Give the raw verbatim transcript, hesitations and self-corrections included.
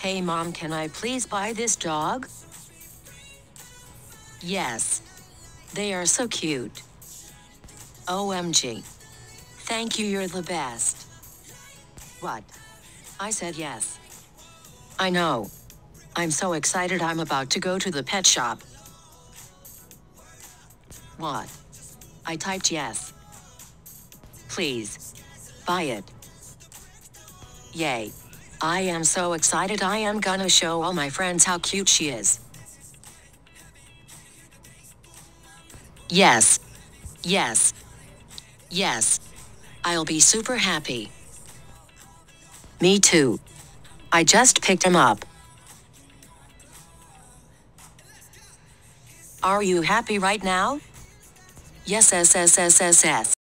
Hey mom, can I please buy this dog? Yes. They are so cute. O M G. Thank you, you're the best. What? I said yes. I know. I'm so excited, I'm about to go to the pet shop. What? I typed yes. Please. Buy it. Yay. I am so excited, I am gonna show all my friends how cute she is. Yes. Yes. Yes. I'll be super happy. Me too. I just picked him up. Are you happy right now? Yes, yes, yes, yes, yes, yes.